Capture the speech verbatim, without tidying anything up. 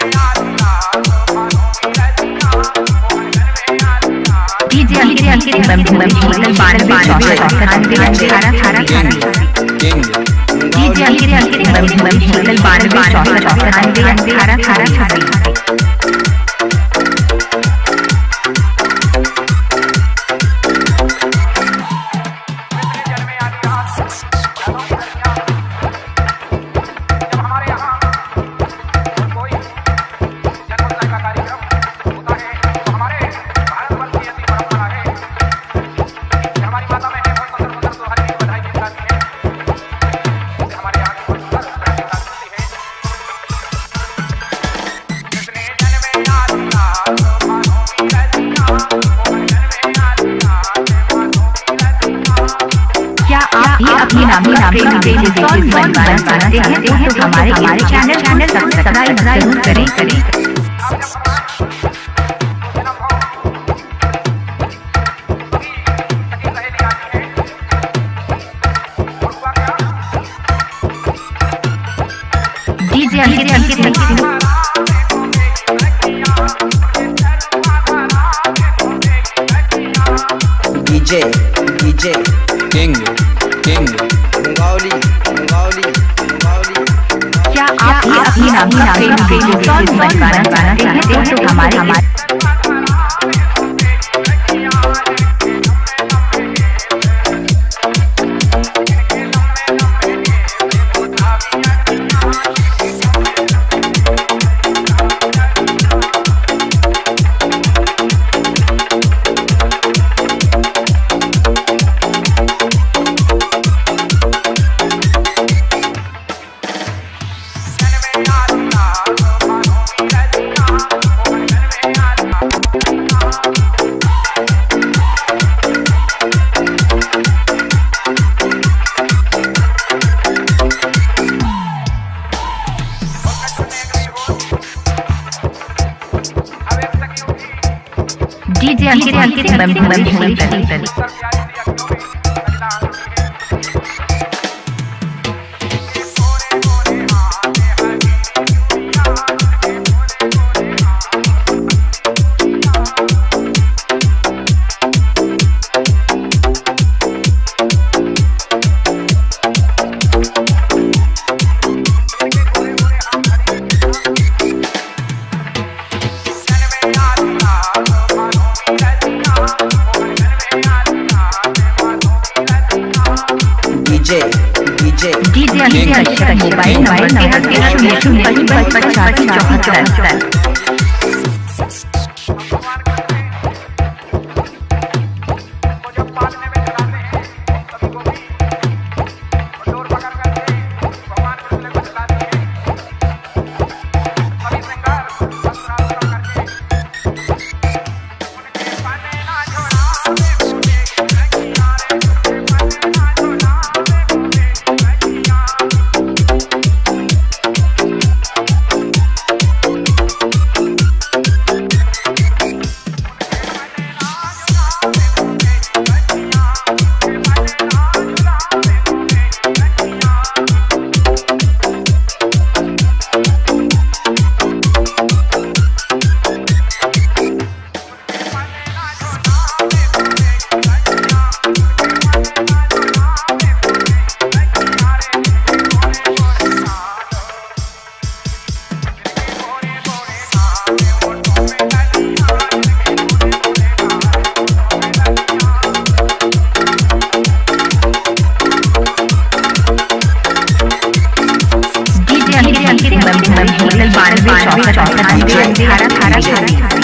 अपनी नाम की नाम बनवाना चाहते हैं तो हमारे हमारे चैनल चैनल सब्सक्राइब जरूर करें करें DJ Ankit Ankit DJ DJ king king Mangauli Mangauli Mangauli. क्या आप ये अपनी नाम की नाम के सॉन्ग बनवाना चाहते हैं तो हमारे हमारे डीजे अंकित अंकित बम DJ DJ DJ mobile number शून्य शून्य पचपन पचासी चौहत्तर। बारह बारह चौदह चौदह अठारह अठारह